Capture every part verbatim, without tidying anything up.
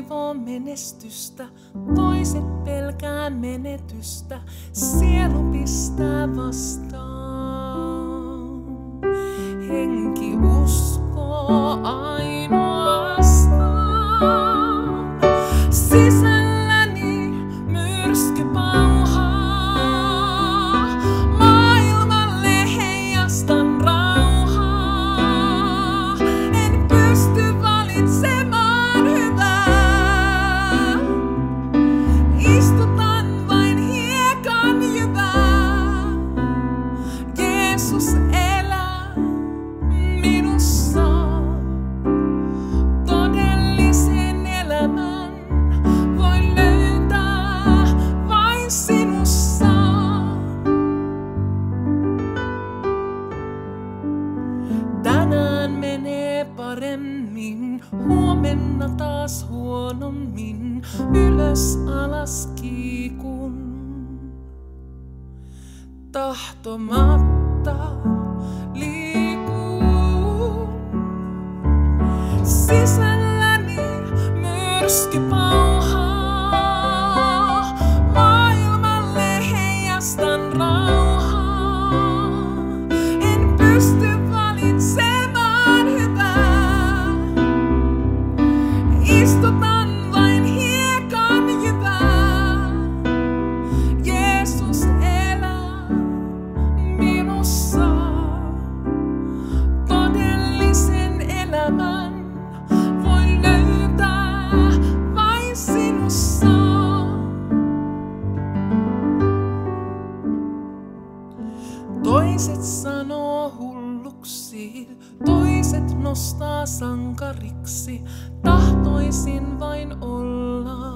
toivoo menestystä, toiset pelkää menetystä, sielu pistää vastaan. Henki uskoo ainoastaan, sisälläni myrsky pauhaa, maailmalle heijastan rauhaa, en pysty valitsemaan hyvää, istutan vain hiekan jyvää, Jeesus elää minussa, todellisen elämän voin löytää vain sinussa. Tänään menee paremmin, huomenna taas huonommin, ylös alas kiikun. Tahtomatta liikun, sisälläni myrsky pauhaa, maailmalle heijastan rauhaa, en pysty valitsemaan hyvää, istutan vain hiekan jyvää, Jeesus elää minussa, todellisen elämän voin löytää vain sinussa. Toiset sanoo hulluksi, toiset nostaa sankariksi, tahtoisin vain olla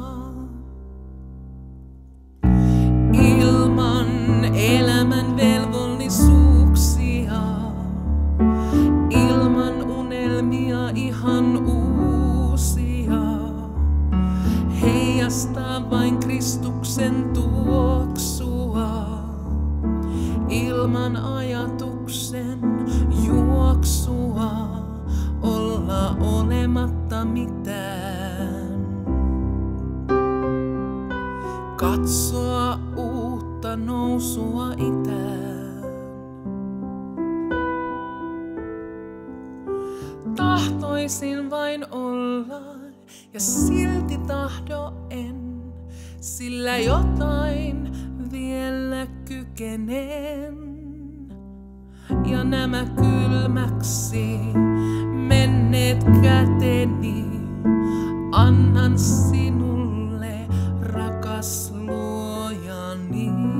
ilman elämän velvollisuuksia, ilman unelmia ihan uusia, heijastaa vain Kristuksen tuoksua, ilman ajatuksen juoksua, olla olematta mitään, katsoa uutta nousua itään. Tahtoisin vain olla ja silti tahdo en, sillä jotain vielä kykenen. Ja nämä kylmäksi menneet käteni annan sinulle, rakas luojani.